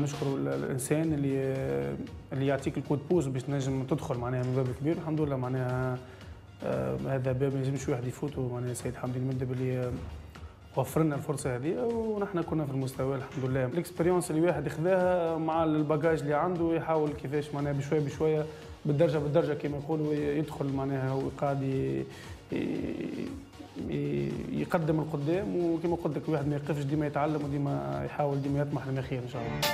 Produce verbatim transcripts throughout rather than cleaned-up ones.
نشكر الانسان اللي اللي يعطيك الكود بوز باش تنجم تدخل معناها من باب كبير. الحمد لله معناها آه هذا باب ما يلزمش واحد يفوتوا معناها سيد حمدي المندب اللي وفر لنا الفرصه هذه ونحن كنا في المستوى الحمد لله. الاكسبيريونس اللي واحد ياخذها مع الباجاج اللي عنده يحاول كيفاش معناها بشويه بشويه بالدرجه بالدرجه كما يقولوا يدخل معناها وقاعد يقدم القدام. وكما قلت لك الواحد ما يقفش ديما يتعلم وديما يحاول ديما يطمح لما خير ان شاء الله.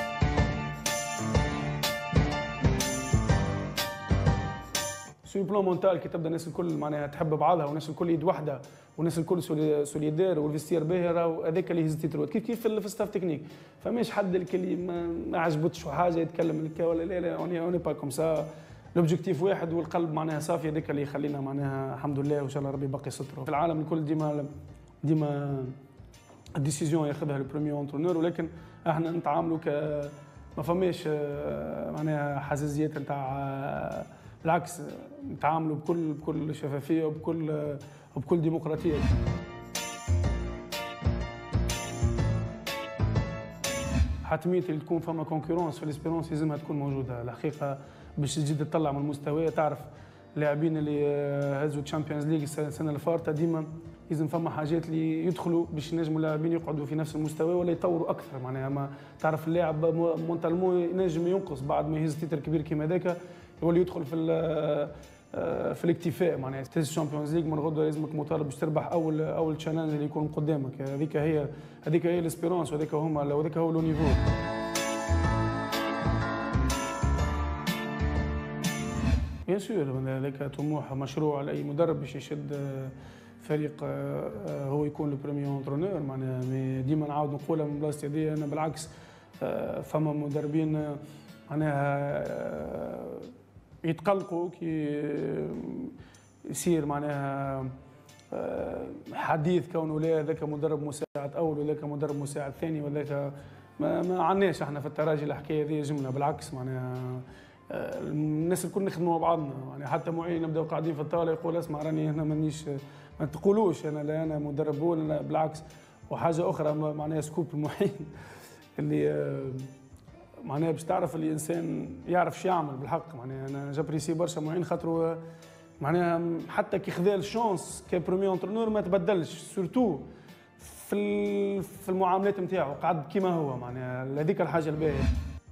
سو بلان مونتال كي تبدا الناس الكل معناها تحب بعضها والناس الكل يد واحده والناس الكل سوليدير والفيستير باهي راهو هذاك اللي يهز التيتروات كيف كيف في الستاف تكنيك. فماش حد اللي ما عجبتش حاجه يتكلم لك ولا لا لا اوني اوني با كوم سا. لوبجيكتيف واحد والقلب معناها صافي هذاك اللي يخلينا معناها الحمد لله وان شاء الله ربي باقي ستره. في العالم الكل ديما ديما الديسيزيون ياخذها البريمير اونترونور ولكن احنا نتعاملوا ك ما فماش معناها حساسيات نتاع بالعكس نتعاملوا بكل بكل شفافيه وبكل وبكل ديمقراطيه. حتميه اللي تكون فما كونكورونس في الاسبيرونس لازمها تكون موجوده الحقيقه باش تجي تطلع من المستوى. تعرف اللاعبين اللي هزوا تشامبيونز ليغ السنه اللي فاتت ديما لازم فما حاجات اللي يدخلوا باش ينجموا اللاعبين يقعدوا في نفس المستوى ولا يطوروا اكثر. معناها ما تعرف اللاعب مونتالمون ينجم ينقص بعد ما يهز تيتر كبير كيما هذاك يولي يدخل في في الاكتفاء. معناها تهز الشامبيونز ليغ من غدوه لازمك مطالب باش تربح اول اول تشالنج اللي يكون قدامك. هذيك هي هذيك هي الاسبيرونس وهذاك هما وهذاك هو لو نيفو. بيان سور هذاك طموح مشروع لاي مدرب باش يشد فريق هو يكون البريمير اونترونور. معناها ديما نعاود نقولها من بلاصتي هذه انا بالعكس فما مدربين معناها يتقلقوا كي يصير معناها حديث كونه لا هذاك مدرب مساعد اول وذاك مدرب مساعد ثاني وذاك ما, ما عندناش احنا في التراجي الحكايه هذه جمله. بالعكس معناها الناس الكل نخدموا مع بعضنا. يعني حتى معين نبداو قاعدين في الطاوله يقول اسمع راني هنا مانيش ما تقولوش انا لا انا مدرب ولا بالعكس. وحاجه اخرى معناها سكوب المعين اللي معناها باش تعرف الانسان يعرف شو يعمل بالحق. معناها انا جابريسي برشا معين خاطرو معناها حتى كي خذا الشونس كبريمير اونترونور ما تبدلش سورتو في في المعاملات نتاعو قعد كيما هو. معناها هذيك الحاجه الباهيه.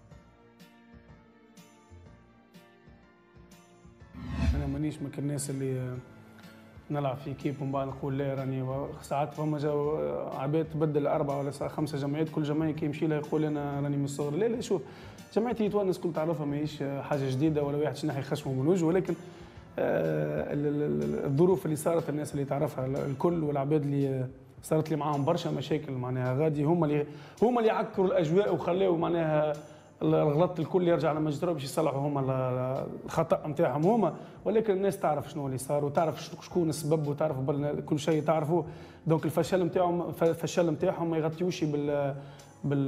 انا مانيش من الناس اللي نلعب في كيب ومن بعد نقول لا راني ساعات فما جاو عباد تبدل اربعه ولا خمسه جمعيات كل جمعيه كي يمشي لها يقول انا راني من الصغر. لا لا شوف جمعيتي يتوا الناس الكل تعرفها ماهيش حاجه جديده ولا واحد شنحي خشمه من وجهه ولكن آه الظروف اللي صارت الناس اللي تعرفها الكل والعباد اللي صارت لي معاهم برشا مشاكل معناها غادي هما اللي هما اللي عكروا الاجواء وخلاو معناها الغلط الكل يرجع لما يجروا باش يصلحوا هما الخطا نتاعهم هما. ولكن الناس تعرف شنو اللي صار وتعرف شكون السبب وتعرف كل شيء تعرفوه. دونك الفشل نتاعهم الفشل نتاعهم ما يغطيوش بال بال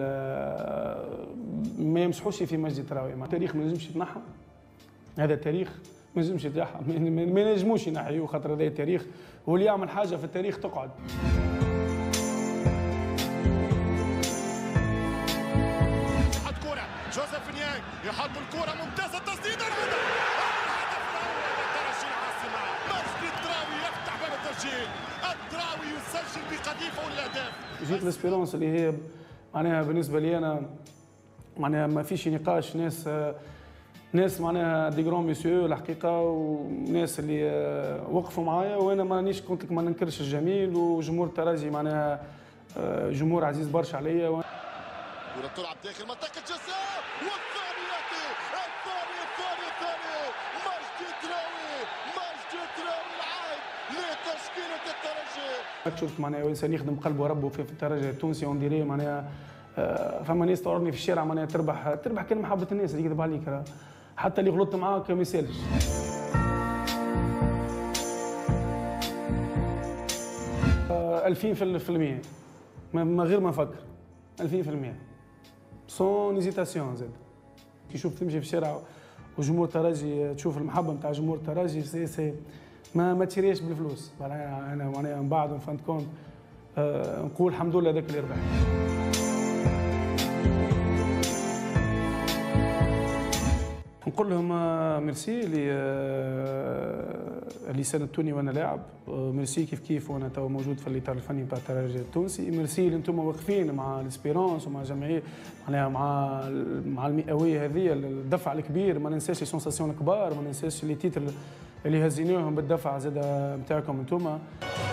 ما يمسحوش في مجدي تراوي. التاريخ ما ينجمش يتنحى. هذا التاريخ ما ينجمش يتنحى ما ينجموش ينحيوه خاطر هذا التاريخ واللي يعمل حاجه في التاريخ تقعد. جوزيف نيانج يحط الكرة ممتازة تسديدة الهدف الأول للترجي العاصمة. مجدي الدراوي يفتح باب التسجيل. الدراوي يسجل بقذيفة الأهداف. جيت الاسبيرونس اللي هي معناها بالنسبة لي أنا معناها ما فيش نقاش. ناس ناس معناها دي جرون ميسيو الحقيقة وناس اللي وقفوا معايا وانا مانيش كنت لك ما ننكرش الجميل. وجمهور الترجي معناها جمهور عزيز برشا عليا. كرة تلعب داخل منطقة الجزاء والثاني يأتي الثاني الثاني الثاني مجدي الدراوي مجدي الدراوي العائد لتشكيلة الترجي. شفت معناها انسان يخدم قلبه وربه في الترجي التونسي اون ديري معناها فما ناس تعرضني في الشارع معناها تربح تربح كان محبة الناس اللي يكذب عليك حتى اللي غلطت معاك ما يسالش. ألفين في المية من غير ما نفكر ألفين في المية سون هيزيتاسيون زاد. كي تشوف تمشي في الشارع وجمهور الترجي تشوف المحبه نتاع جمهور الترجي سي سي ما ما تشريهاش بالفلوس. انا معناها من بعد فهمت كونت أه نقول الحمد لله هذاك اللي ربح. نقول لهم ميرسي اللي اللي ساندتوني وانا لاعب، ميرسي كيف كيف وانا تو موجود في الاطار الفني بتاع الترجي التونسي، ميرسي اللي انتم واقفين مع الاسبيرونس ومع جمعيه معناها مع مع المئويه هذه الدفع الكبير، ما ننساش السونساسيون الكبار، ما ننساش لي تيتر اللي هزيناهم بالدفع زاد نتاعكم انتم.